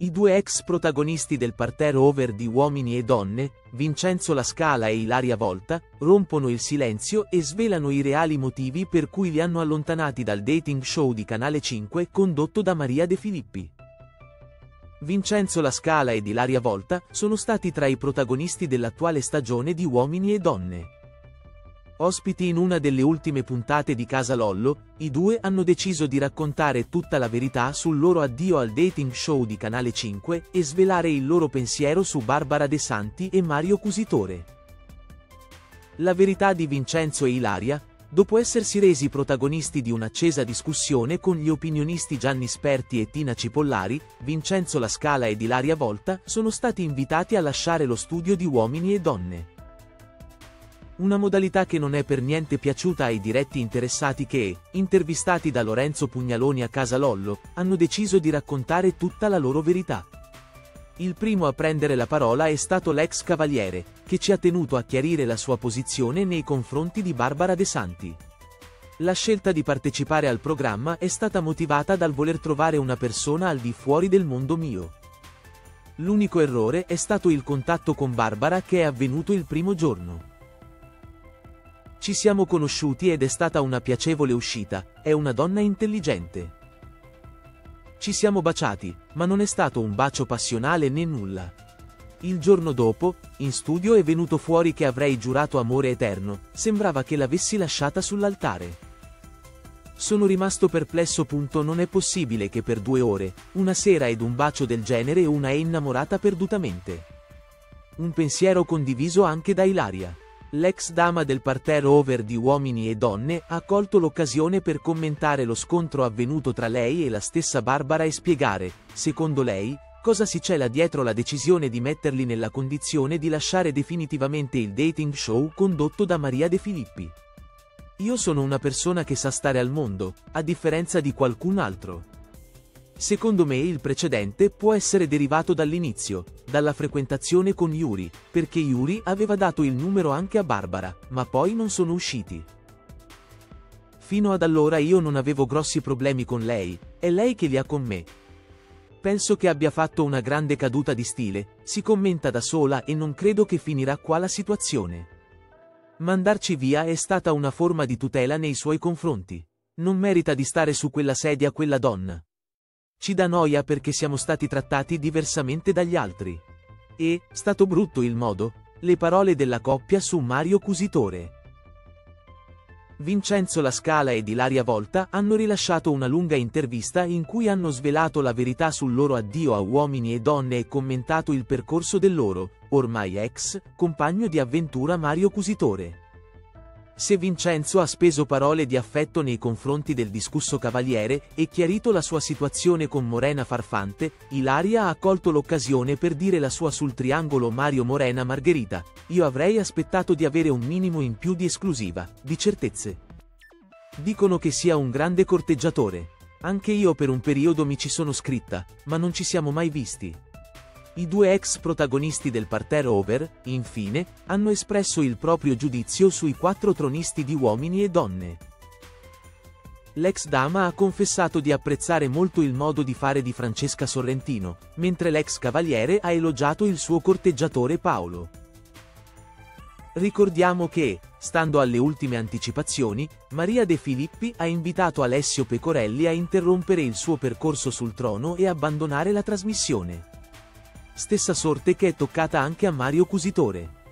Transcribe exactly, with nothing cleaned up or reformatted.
I due ex protagonisti del parterre over di Uomini e Donne, Vincenzo La Scala e Ilaria Volta, rompono il silenzio e svelano i reali motivi per cui li hanno allontanati dal dating show di Canale cinque condotto da Maria De Filippi. Vincenzo La Scala ed Ilaria Volta sono stati tra i protagonisti dell'attuale stagione di Uomini e Donne. Ospiti in una delle ultime puntate di Casa Lollo, i due hanno deciso di raccontare tutta la verità sul loro addio al dating show di Canale cinque e svelare il loro pensiero su Barbara De Santi e Mario Cusitore. La verità di Vincenzo e Ilaria, dopo essersi resi protagonisti di un'accesa discussione con gli opinionisti Gianni Sperti e Tina Cipollari, Vincenzo La Scala ed Ilaria Volta sono stati invitati a lasciare lo studio di Uomini e Donne. Una modalità che non è per niente piaciuta ai diretti interessati che, intervistati da Lorenzo Pugnaloni a Casa Lollo, hanno deciso di raccontare tutta la loro verità. Il primo a prendere la parola è stato l'ex Cavaliere, che ci ha tenuto a chiarire la sua posizione nei confronti di Barbara De Santi. La scelta di partecipare al programma è stata motivata dal voler trovare una persona al di fuori del mondo mio. L'unico errore è stato il contatto con Barbara che è avvenuto il primo giorno. Ci siamo conosciuti ed è stata una piacevole uscita, è una donna intelligente. Ci siamo baciati, ma non è stato un bacio passionale né nulla. Il giorno dopo, in studio è venuto fuori che avrei giurato amore eterno, sembrava che l'avessi lasciata sull'altare. Sono rimasto perplesso. Non è possibile che per due ore, una sera ed un bacio del genere una è innamorata perdutamente. Un pensiero condiviso anche da Ilaria. L'ex dama del parterre over di Uomini e Donne ha colto l'occasione per commentare lo scontro avvenuto tra lei e la stessa Barbara e spiegare, secondo lei, cosa si cela dietro la decisione di metterli nella condizione di lasciare definitivamente il dating show condotto da Maria De Filippi. Io sono una persona che sa stare al mondo, a differenza di qualcun altro. Secondo me il precedente può essere derivato dall'inizio, dalla frequentazione con Yuri, perché Yuri aveva dato il numero anche a Barbara, ma poi non sono usciti. Fino ad allora io non avevo grossi problemi con lei, è lei che li ha con me. Penso che abbia fatto una grande caduta di stile, si commenta da sola e non credo che finirà qua la situazione. Mandarci via è stata una forma di tutela nei suoi confronti. Non merita di stare su quella sedia quella donna. Ci dà noia perché siamo stati trattati diversamente dagli altri. E, stato brutto il modo, le parole della coppia su Mario Cusitore. Vincenzo La Scala ed Ilaria Volta hanno rilasciato una lunga intervista in cui hanno svelato la verità sul loro addio a Uomini e Donne e commentato il percorso del loro, ormai ex, compagno di avventura Mario Cusitore. Se Vincenzo ha speso parole di affetto nei confronti del discusso Cavaliere e chiarito la sua situazione con Morena Farfante, Ilaria ha colto l'occasione per dire la sua sul triangolo Mario Morena Margherita. Io avrei aspettato di avere un minimo in più di esclusiva, di certezze. Dicono che sia un grande corteggiatore. Anche io per un periodo mi ci sono scritta, ma non ci siamo mai visti. I due ex protagonisti del parterre over, infine, hanno espresso il proprio giudizio sui quattro tronisti di Uomini e Donne. L'ex dama ha confessato di apprezzare molto il modo di fare di Francesca Sorrentino, mentre l'ex cavaliere ha elogiato il suo corteggiatore Paolo. Ricordiamo che, stando alle ultime anticipazioni, Maria De Filippi ha invitato Alessio Pecorelli a interrompere il suo percorso sul trono e abbandonare la trasmissione. Stessa sorte che è toccata anche a Mario Cusitore.